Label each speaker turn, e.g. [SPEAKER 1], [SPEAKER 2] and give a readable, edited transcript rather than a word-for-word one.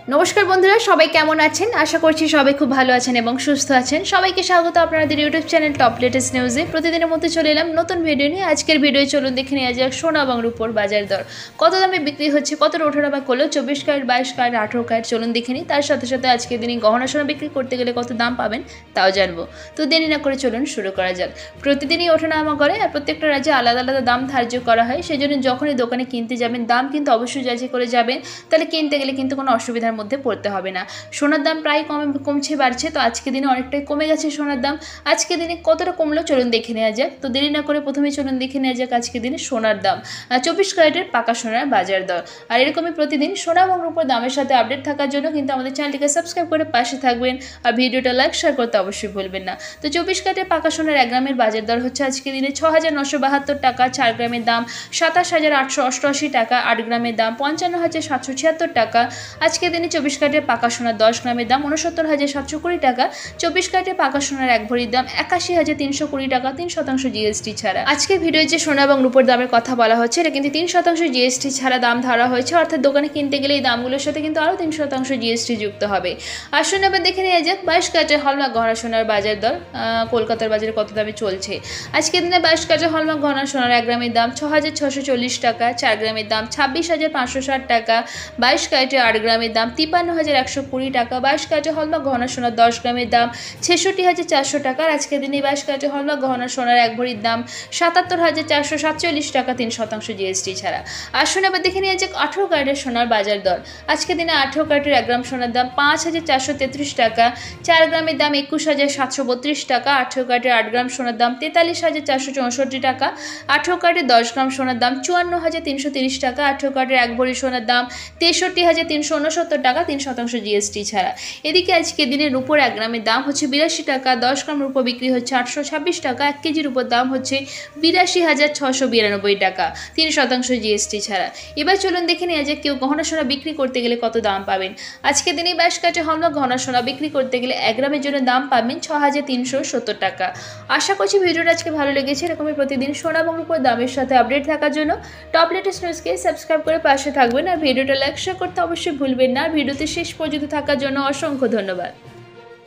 [SPEAKER 1] নমস্কার বন্ধুরা, সবাই কেমন আছেন? আশা করছি সবাই খুব ভালো আছেন এবং সুস্থ আছেন। সবাইকে স্বাগত আপনাদের ইউটিউব চ্যানেল টপ লেটেস্ট নিউজে। প্রতিদিনের মতো চলে এলাম নতুন ভিডিও নিয়ে। আজকের ভিডিও চলুন দেখে নেওয়া যাক সোনা এবং রূপোর বাজার দর কত দামে বিক্রি হচ্ছে, কতটা ওঠানামা করলো, 24 ক্যারেট, 22 ক্যারেট, 18 ক্যারেট। চলুন দেখে নিই। তার সাথে সাথে আজকের দিনে গহনা সোনা বিক্রি করতে গেলে কত দাম পাবেন তাও জানবো। তো দেরি না করে চলুন শুরু করা যাক। প্রতিদিনই ওঠানামা করে আর প্রত্যেকটা রাজ্যে আলাদা আলাদা দাম ধার্য করা হয়। সেই জন্য যখনই দোকানে কিনতে যাবেন দাম কিন্তু অবশ্যই যাচাই করে যাবেন, তাহলে কিনতে গেলে কিন্তু কোনো অসুবিধার মধ্যে পড়তে হবে না। সোনার দাম প্রায় কমছে বাড়ছে, তো আজকে দিনে অনেকটাই কমে গেছে সোনার দাম। আজকে দিনে কতটা কমলো চলুন দেখে নেওয়া যাক। তো দেরি না করে প্রথমে চলুন দেখে নেওয়া যাক আজকে দিনে সোনার দাম, 24 ক্যারেটের পাকা সোনার বাজার দর। আর এরকমই প্রতিদিন সোনা এবং রূপোর দামের সাথে আপডেট থাকার জন্য কিন্তু আমাদের চ্যানেলটিকে সাবস্ক্রাইব করে পাশে থাকবেন আর ভিডিওটা লাইক শেয়ার করতে অবশ্যই ভুলবেন না। তো 24 ক্যারেটের পাকা সোনার 1 গ্রামের বাজার দর হচ্ছে আজকে দিনে 6,972 টাকা, 4 গ্রামের দাম 27,888 টাকা, 8 গ্রামের দাম 55,776 টাকা। আজকে দিনে 24 ক্যারেটের পাকা সোনার 10 গ্রামের দাম 69,720 টাকা, 24 ক্যারেটের পাকা সোনার 1 ভরির দাম 81,320 টাকা, 3% জিএসটি ছাড়া। আজকের ভিডিওয়ে যে সোনা এবং রূপোর দামের কথা বলা হচ্ছে এটা কিন্তু 3% জিএসটি ছাড়া দাম ধরা হয়েছে, অর্থাৎ দোকানে কিনতে গেলে এই দামগুলোর সাথে কিন্তু আরও 3% জিএসটি যুক্ত হবে। আসুন এবার দেখে নেওয়া যাক 22 ক্যারেটের হলমার্ক গহনা সোনার বাজার দর কলকাতার বাজারে কত দামে চলছে। আজকের দিনে 22 ক্যারেটের হলমার্ক গহনা সোনার 1 গ্রামের দাম 6,640 টাকা, 4 গ্রামের দাম 26,560 টাকা, 22 ক্যারেটের 8 গ্রামের দাম 53,120 টাকা, 22 ক্যারেটের হলমার্ক গহনা সোনার 10 গ্রামের দাম 66,400 টাকা। আর আজকের দিনে 22 ক্যারেটের হলমার্ক গহনা সোনার 1 ভরির দাম 77,447 টাকা, 3% জিএসটি ছাড়া। আসুন এবার দেখে নিয়ে যাক 18 ক্যারেটের সোনার বাজার দর। আজকের দিনে 18 ক্যারেটের 1 গ্রাম সোনার দাম 5,433 টাকা, 4 গ্রামের দাম 21,732 টাকা, 18 ক্যারেটের 8 গ্রাম সোনার দাম 43,464 টাকা, 18 ক্যারেটের 10 গ্রাম সোনার দাম 54,330 টাকা, 18 ক্যারেটের 1 ভরি সোনার দাম 63,369 টাকা, 3% জিএসটি ছাড়া। এদিকে আজকে দিনে রূপোর 1 গ্রামের দাম হচ্ছে 82 টাকা, 10 গ্রাম রূপো বিক্রি হচ্ছে 826 টাকা, 1 কেজি রূপোর দাম হচ্ছে 82,692 টাকা, 3% জিএসটি ছাড়া। এবার চলুন দেখে নেওয়া যাক কেউ গহনা সোনা বিক্রি করতে গেলে কত দাম পাবেন। আজকে দিনে 22 ক্যারেটের হলমার্ক গহনা সোনা বিক্রি করতে গেলে 1 গ্রামের জন্য দাম পাবেন 6,370 টাকা। আশা করছি ভিডিওটা আজকে ভালো লেগেছে। এরকমই প্রতিদিন সোনা এবং রূপোর দামের সাথে আপডেট থাকার জন্য টপ লেটেস্ট নিউজকে সাবস্ক্রাইব করে পাশে থাকবেন আর ভিডিওটা লাইক শেয়ার করতে অবশ্যই ভুলবেন না। ভিডিওতে শেষ পর্যন্ত থাকার জন্য অসংখ্য ধন্যবাদ।